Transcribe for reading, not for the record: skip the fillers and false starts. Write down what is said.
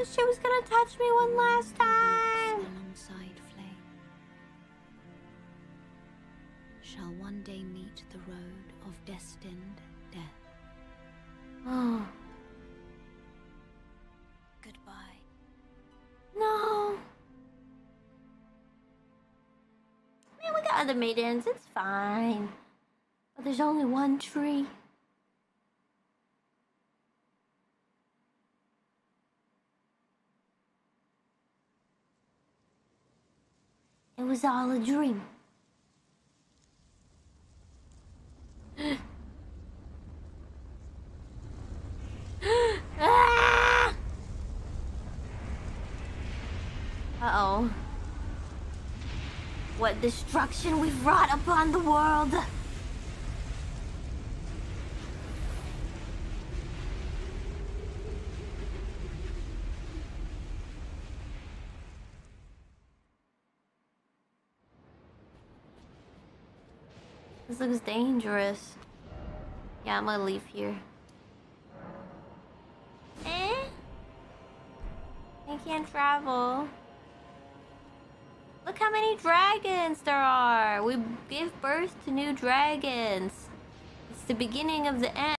she was gonna touch me one last time. Alongside flame, shall one day meet the road of destined death. Oh. Goodbye. No. Man, we got other maidens. It's fine. But there's only one tree. It was all a dream. Ah! Uh-oh. What destruction we've wrought upon the world! This looks dangerous. Yeah, I'm gonna leave here. I can't travel. Look how many dragons there are! We gave birth to new dragons. It's the beginning of the end.